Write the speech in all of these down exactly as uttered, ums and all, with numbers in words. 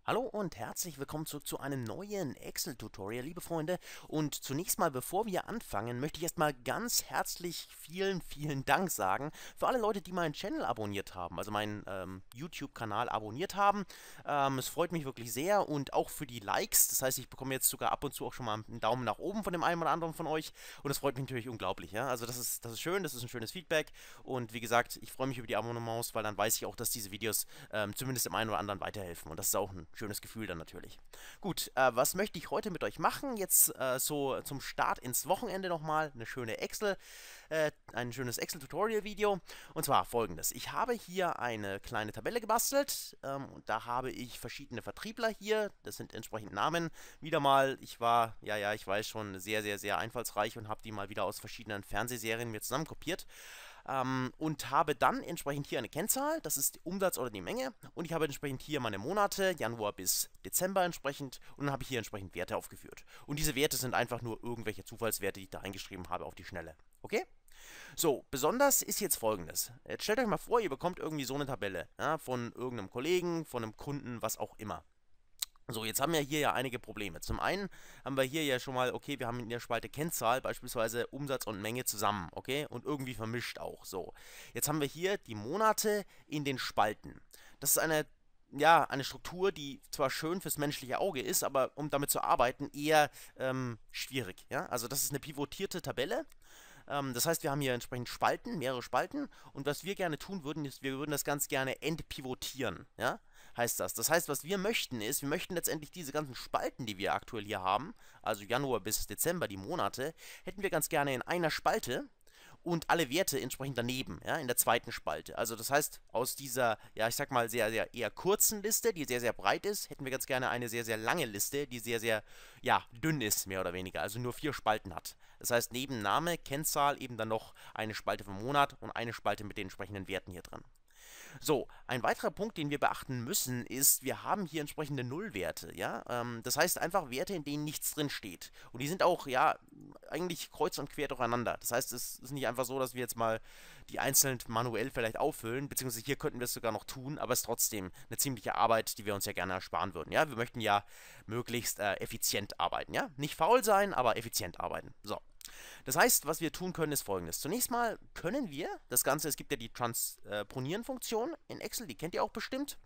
Hallo und herzlich willkommen zurück zu einem neuen Excel-Tutorial, liebe Freunde. Und zunächst mal, bevor wir anfangen, möchte ich erstmal ganz herzlich vielen, vielen Dank sagen für alle Leute, die meinen Channel abonniert haben, also meinen ähm, YouTube-Kanal abonniert haben. Ähm, es freut mich wirklich sehr und auch für die Likes. Das heißt, ich bekomme jetzt sogar ab und zu auch schon mal einen Daumen nach oben von dem einen oder anderen von euch. Und das freut mich natürlich unglaublich. Ja? Also das ist, das ist schön, das ist ein schönes Feedback. Und wie gesagt, ich freue mich über die Abonnements, weil dann weiß ich auch, dass diese Videos ähm, zumindest dem einen oder anderen weiterhelfen. Und das ist auch ein schönes Gefühl dann natürlich. Gut, äh, was möchte ich heute mit euch machen? Jetzt äh, so zum Start ins Wochenende nochmal eine schöne Excel, äh, ein schönes Excel-Tutorial-Video. Und zwar folgendes. Ich habe hier eine kleine Tabelle gebastelt ähm, und da habe ich verschiedene Vertriebler hier. Das sind entsprechend Namen. Wieder mal, ich war, ja, ja, ich weiß schon, sehr, sehr, sehr einfallsreich und habe die mal wieder aus verschiedenen Fernsehserien mir zusammenkopiert. Ähm, und habe dann entsprechend hier eine Kennzahl, das ist Umsatz oder die Menge, und ich habe entsprechend hier meine Monate, Januar bis Dezember entsprechend, und dann habe ich hier entsprechend Werte aufgeführt. Und diese Werte sind einfach nur irgendwelche Zufallswerte, die ich da eingeschrieben habe auf die Schnelle. Okay? So, besonders ist jetzt folgendes. Jetzt stellt euch mal vor, ihr bekommt irgendwie so eine Tabelle, ja, von irgendeinem Kollegen, von einem Kunden, was auch immer. So, jetzt haben wir hier ja einige Probleme. Zum einen haben wir hier ja schon mal, okay, wir haben in der Spalte Kennzahl beispielsweise Umsatz und Menge zusammen, okay, und irgendwie vermischt auch. So, jetzt haben wir hier die Monate in den Spalten. Das ist eine, ja, eine Struktur, die zwar schön fürs menschliche Auge ist, aber um damit zu arbeiten, eher ähm, schwierig, ja. Also das ist eine pivotierte Tabelle. Ähm, das heißt, wir haben hier entsprechend Spalten, mehrere Spalten. Und was wir gerne tun würden, ist, wir würden das ganz gerne entpivotieren. Ja? Heißt das. Das heißt, was wir möchten ist, wir möchten letztendlich diese ganzen Spalten, die wir aktuell hier haben, also Januar bis Dezember, die Monate, hätten wir ganz gerne in einer Spalte und alle Werte entsprechend daneben, ja, in der zweiten Spalte. Also das heißt, aus dieser, ja, ich sag mal, sehr, sehr eher kurzen Liste, die sehr, sehr breit ist, hätten wir ganz gerne eine sehr, sehr lange Liste, die sehr, sehr, ja, dünn ist, mehr oder weniger, also nur vier Spalten hat. Das heißt, neben Name, Kennzahl eben dann noch eine Spalte vom Monat und eine Spalte mit den entsprechenden Werten hier drin. So, ein weiterer Punkt, den wir beachten müssen, ist, wir haben hier entsprechende Nullwerte, ja. Ähm, das heißt einfach Werte, in denen nichts drin steht. Und die sind auch, ja, eigentlich kreuz und quer durcheinander. Das heißt, es ist nicht einfach so, dass wir jetzt mal die einzeln manuell vielleicht auffüllen, beziehungsweise hier könnten wir es sogar noch tun, aber es ist trotzdem eine ziemliche Arbeit, die wir uns ja gerne ersparen würden, ja. Wir möchten ja möglichst äh, effizient arbeiten, ja. Nicht faul sein, aber effizient arbeiten. So. Das heißt, was wir tun können, ist folgendes. Zunächst mal können wir das Ganze, es gibt ja die Transponieren-Funktion in Excel, die kennt ihr auch bestimmt.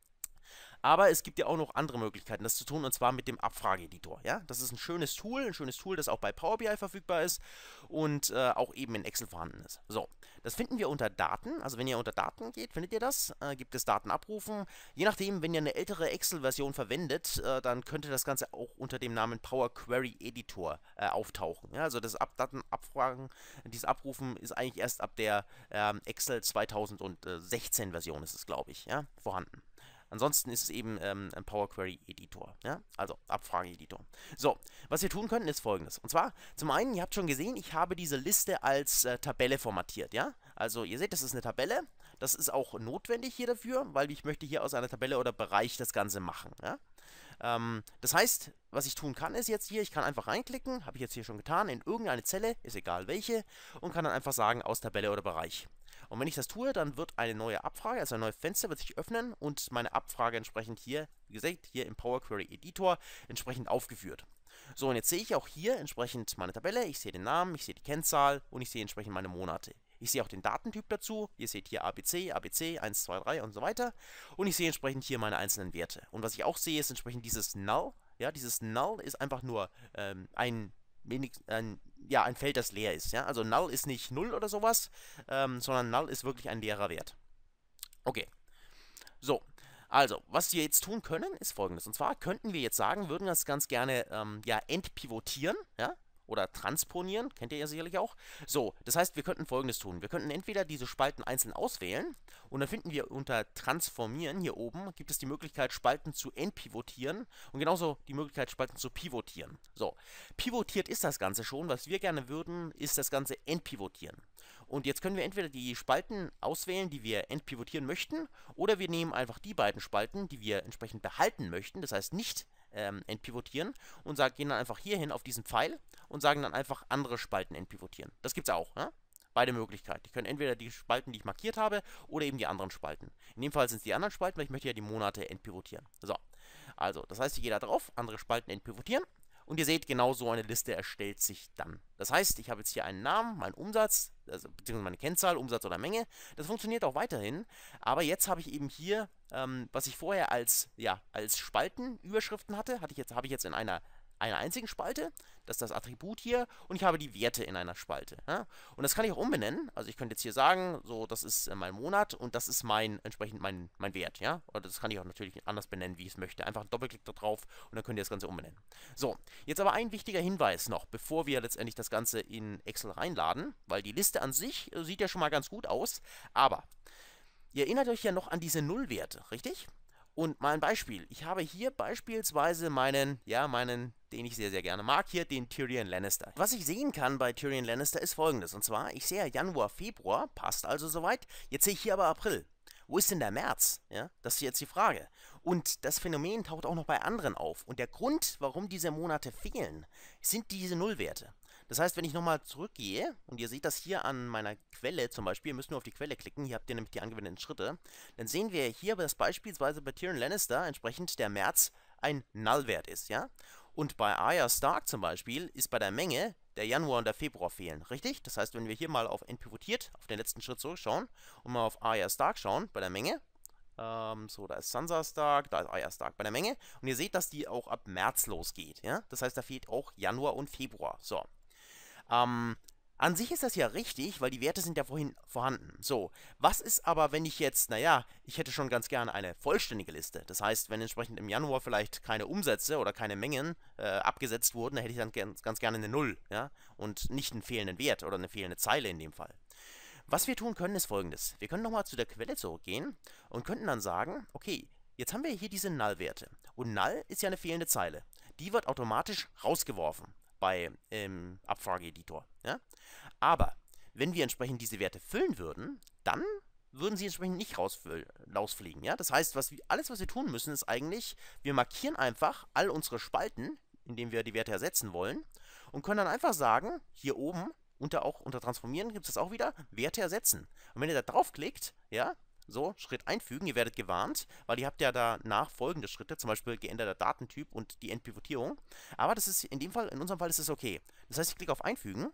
Aber es gibt ja auch noch andere Möglichkeiten, das zu tun, und zwar mit dem Abfrageeditor. Ja? Das ist ein schönes Tool, ein schönes Tool, das auch bei Power B I verfügbar ist und äh, auch eben in Excel vorhanden ist. So, das finden wir unter Daten. Also wenn ihr unter Daten geht, findet ihr das. Äh, gibt es Daten abrufen. Je nachdem, wenn ihr eine ältere Excel-Version verwendet, äh, dann könnte das Ganze auch unter dem Namen Power Query Editor äh, auftauchen. Ja? Also das Ab Datenabfragen, dieses Abrufen ist eigentlich erst ab der ähm, Excel zweitausendsechzehn Version ist es, glaube ich, ja, vorhanden. Ansonsten ist es eben ähm, ein Power Query Editor, ja, also Abfrage-Editor. So, was wir tun können, ist folgendes. Und zwar, zum einen, ihr habt schon gesehen, ich habe diese Liste als äh, Tabelle formatiert, ja. Also, ihr seht, das ist eine Tabelle. Das ist auch notwendig hier dafür, weil ich möchte hier aus einer Tabelle oder Bereich das Ganze machen, ja. Ähm, das heißt, was ich tun kann, ist jetzt hier, ich kann einfach reinklicken, habe ich jetzt hier schon getan, in irgendeine Zelle, ist egal welche, und kann dann einfach sagen, aus Tabelle oder Bereich. Und wenn ich das tue, dann wird eine neue Abfrage, also ein neues Fenster wird sich öffnen und meine Abfrage entsprechend hier, wie gesagt, hier im Power Query Editor entsprechend aufgeführt. So, und jetzt sehe ich auch hier entsprechend meine Tabelle, ich sehe den Namen, ich sehe die Kennzahl und ich sehe entsprechend meine Monate. Ich sehe auch den Datentyp dazu, ihr seht hier A B C, A B C, eins, zwei, drei und so weiter. Und ich sehe entsprechend hier meine einzelnen Werte. Und was ich auch sehe, ist entsprechend dieses Null. Ja, dieses Null ist einfach nur ähm, ein wenig, ein, ja, ein Feld, das leer ist. Ja? Also Null ist nicht null oder sowas, ähm, sondern Null ist wirklich ein leerer Wert. Okay, so. Also, was wir jetzt tun können, ist folgendes. Und zwar könnten wir jetzt sagen, würden das ganz gerne ähm, ja, entpivotieren, ja, oder transponieren, kennt ihr ja sicherlich auch. So, das heißt, wir könnten Folgendes tun. Wir könnten entweder diese Spalten einzeln auswählen und dann finden wir unter Transformieren hier oben, gibt es die Möglichkeit, Spalten zu entpivotieren und genauso die Möglichkeit, Spalten zu pivotieren. So, pivotiert ist das Ganze schon. Was wir gerne würden, ist das Ganze entpivotieren. Und jetzt können wir entweder die Spalten auswählen, die wir entpivotieren möchten, oder wir nehmen einfach die beiden Spalten, die wir entsprechend behalten möchten, das heißt nicht ähm, entpivotieren, und sagen, gehen dann einfach hier hin auf diesen Pfeil und sagen dann einfach andere Spalten entpivotieren. Das gibt's auch, ne? Beide Möglichkeiten. Ich kann entweder die Spalten, die ich markiert habe, oder eben die anderen Spalten. In dem Fall sind es die anderen Spalten, weil ich möchte ja die Monate entpivotieren. So, also, das heißt, ich gehe da drauf, andere Spalten entpivotieren. Und ihr seht, genau so eine Liste erstellt sich dann. Das heißt, ich habe jetzt hier einen Namen, meinen Umsatz, also, beziehungsweise meine Kennzahl, Umsatz oder Menge. Das funktioniert auch weiterhin. Aber jetzt habe ich eben hier, ähm, was ich vorher als, ja, als Spaltenüberschriften hatte, hatte ich jetzt, habe ich jetzt in einer einer einzigen Spalte, das ist das Attribut hier, und ich habe die Werte in einer Spalte. Ja? Und das kann ich auch umbenennen, also ich könnte jetzt hier sagen, so, das ist äh, mein Monat und das ist mein, entsprechend mein, mein Wert, ja, oder das kann ich auch natürlich anders benennen, wie ich es möchte, einfach einen Doppelklick da drauf und dann könnt ihr das Ganze umbenennen. So, jetzt aber ein wichtiger Hinweis noch, bevor wir letztendlich das Ganze in Excel reinladen, weil die Liste an sich äh, sieht ja schon mal ganz gut aus, aber ihr erinnert euch ja noch an diese Nullwerte, richtig? Und mal ein Beispiel. Ich habe hier beispielsweise meinen, ja, meinen, den ich sehr, sehr gerne mag, hier, den Tyrion Lannister. Was ich sehen kann bei Tyrion Lannister ist folgendes. Und zwar, ich sehe Januar, Februar, passt also soweit. Jetzt sehe ich hier aber April. Wo ist denn der März? Ja, das ist jetzt die Frage. Und das Phänomen taucht auch noch bei anderen auf. Und der Grund, warum diese Monate fehlen, sind diese Nullwerte. Das heißt, wenn ich nochmal zurückgehe, und ihr seht das hier an meiner Quelle zum Beispiel, ihr müsst nur auf die Quelle klicken, hier habt ihr nämlich die angewendeten Schritte, dann sehen wir hier, dass beispielsweise bei Tyrion Lannister entsprechend der März ein Nullwert ist, ja? Und bei Arya Stark zum Beispiel ist bei der Menge der Januar und der Februar fehlen, richtig? Das heißt, wenn wir hier mal auf entpivotiert, auf den letzten Schritt zurückschauen und mal auf Arya Stark schauen, bei der Menge, ähm, so, da ist Sansa Stark, da ist Arya Stark bei der Menge, und ihr seht, dass die auch ab März losgeht, ja? Das heißt, da fehlt auch Januar und Februar, so. Ähm, an sich ist das ja richtig, weil die Werte sind ja vorhin vorhanden. So, was ist aber, wenn ich jetzt, naja, ich hätte schon ganz gerne eine vollständige Liste. Das heißt, wenn entsprechend im Januar vielleicht keine Umsätze oder keine Mengen äh, abgesetzt wurden, dann hätte ich dann ganz, ganz gerne eine Null, ja, und nicht einen fehlenden Wert oder eine fehlende Zeile in dem Fall. Was wir tun können, ist folgendes. Wir können nochmal zu der Quelle zurückgehen und könnten dann sagen, okay, jetzt haben wir hier diese Null-Werte. Und Null ist ja eine fehlende Zeile. Die wird automatisch rausgeworfen bei ähm, Abfrageeditor. Ja? Aber wenn wir entsprechend diese Werte füllen würden, dann würden sie entsprechend nicht rausfliegen. Ja? Das heißt, was wir, alles, was wir tun müssen, ist eigentlich, wir markieren einfach all unsere Spalten, in denen wir die Werte ersetzen wollen, und können dann einfach sagen, hier oben, unter auch unter Transformieren gibt es das auch wieder, Werte ersetzen. Und wenn ihr da draufklickt, ja, so, Schritt einfügen, ihr werdet gewarnt, weil ihr habt ja danach folgende Schritte, zum Beispiel geänderter Datentyp und die Entpivotierung. Aber das ist in dem Fall, in unserem Fall ist es okay. Das heißt, ich klicke auf Einfügen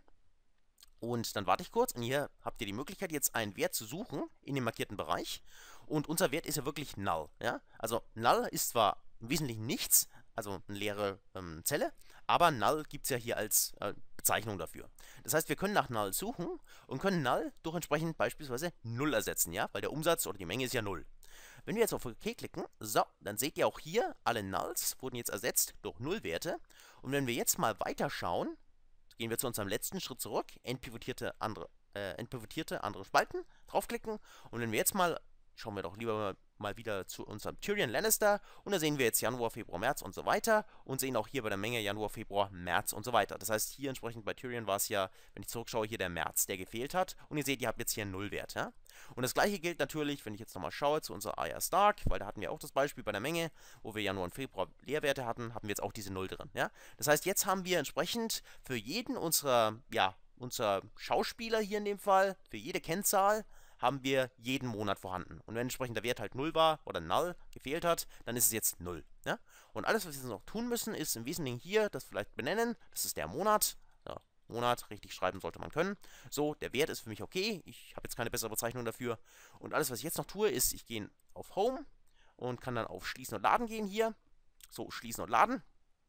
und dann warte ich kurz und hier habt ihr die Möglichkeit, jetzt einen Wert zu suchen in dem markierten Bereich. Und unser Wert ist ja wirklich Null. Ja? Also Null ist zwar im Wesentlichen nichts, also eine leere ähm, Zelle, aber Null gibt es ja hier als äh, Bezeichnung dafür. Das heißt, wir können nach Null suchen und können Null durch entsprechend beispielsweise null ersetzen, ja, weil der Umsatz oder die Menge ist ja null. Wenn wir jetzt auf OK klicken, so, dann seht ihr auch hier, alle Nulls wurden jetzt ersetzt durch Nullwerte. Und wenn wir jetzt mal weiter schauen, gehen wir zu unserem letzten Schritt zurück, entpivotierte andere, äh, entpivotierte andere Spalten, draufklicken. Und wenn wir jetzt mal, schauen wir doch lieber mal, mal wieder zu unserem Tyrion Lannister und da sehen wir jetzt Januar, Februar, März und so weiter und sehen auch hier bei der Menge Januar, Februar, März und so weiter. Das heißt, hier entsprechend bei Tyrion war es ja, wenn ich zurückschaue, hier der März, der gefehlt hat und ihr seht, ihr habt jetzt hier einen Nullwert. Ja? Und das gleiche gilt natürlich, wenn ich jetzt nochmal schaue zu unserer Arya Stark, weil da hatten wir auch das Beispiel bei der Menge, wo wir Januar und Februar Leerwerte hatten, haben wir jetzt auch diese Null drin. Ja? Das heißt, jetzt haben wir entsprechend für jeden unserer, ja, unserer Schauspieler hier in dem Fall, für jede Kennzahl, haben wir jeden Monat vorhanden. Und wenn entsprechend der Wert halt null war oder null gefehlt hat, dann ist es jetzt null. Ja? Und alles, was wir jetzt noch tun müssen, ist im Wesentlichen hier das vielleicht benennen. Das ist der Monat. Ja, Monat, richtig schreiben sollte man können. So, der Wert ist für mich okay. Ich habe jetzt keine bessere Bezeichnung dafür. Und alles, was ich jetzt noch tue, ist, ich gehe auf Home und kann dann auf Schließen und Laden gehen hier. So, Schließen und Laden.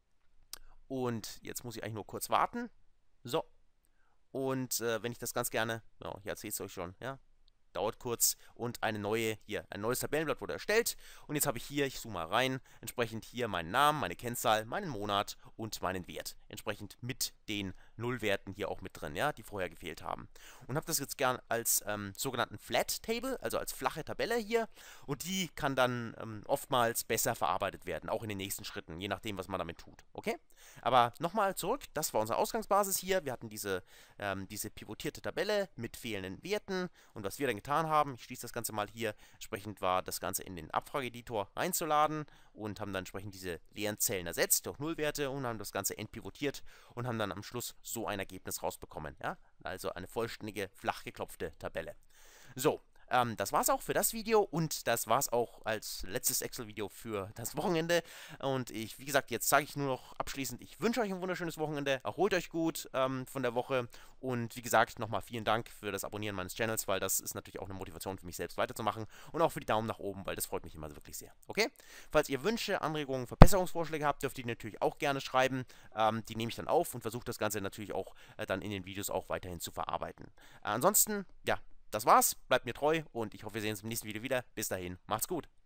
Und jetzt muss ich eigentlich nur kurz warten. So. Und äh, wenn ich das ganz gerne, ja, hier seht ihr es euch schon, ja, dauert kurz und eine neue, hier, ein neues Tabellenblatt wurde erstellt und jetzt habe ich hier, ich zoome mal rein, entsprechend hier meinen Namen, meine Kennzahl, meinen Monat und meinen Wert, entsprechend mit den Nullwerten hier auch mit drin, ja, die vorher gefehlt haben. Und habe das jetzt gern als ähm, sogenannten Flat Table, also als flache Tabelle hier und die kann dann ähm, oftmals besser verarbeitet werden, auch in den nächsten Schritten, je nachdem, was man damit tut, okay? Aber nochmal zurück, das war unsere Ausgangsbasis hier, wir hatten diese, ähm, diese pivotierte Tabelle mit fehlenden Werten und was wir dann getan haben, ich schließe das Ganze mal hier, entsprechend war das Ganze in den Abfrageeditor reinzuladen und haben dann entsprechend diese leeren Zellen ersetzt durch Nullwerte und haben das Ganze entpivotiert und haben dann am Schluss so ein Ergebnis rausbekommen. Ja? Also eine vollständige, flach geklopfte Tabelle. So, ähm, das war's auch für das Video und das war's auch als letztes Excel-Video für das Wochenende. Und ich, wie gesagt, jetzt sage ich nur noch abschließend, ich wünsche euch ein wunderschönes Wochenende, erholt euch gut ähm, von der Woche und wie gesagt, nochmal vielen Dank für das Abonnieren meines Channels, weil das ist natürlich auch eine Motivation für mich selbst weiterzumachen und auch für die Daumen nach oben, weil das freut mich immer wirklich sehr. Okay? Falls ihr Wünsche, Anregungen, Verbesserungsvorschläge habt, dürft ihr die natürlich auch gerne schreiben. Ähm, die nehme ich dann auf und versuche das Ganze natürlich auch äh, dann in den Videos auch weiterhin zu verarbeiten. Äh, ansonsten, ja, das war's, bleibt mir treu und ich hoffe, wir sehen uns im nächsten Video wieder. Bis dahin, macht's gut.